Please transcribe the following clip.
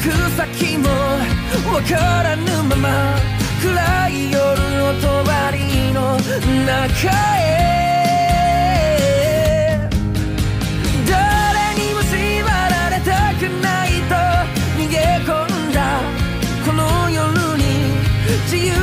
先もわからぬまま暗い夜の帳の中へ誰にも縛られたくないと逃げ込んだこの夜に自由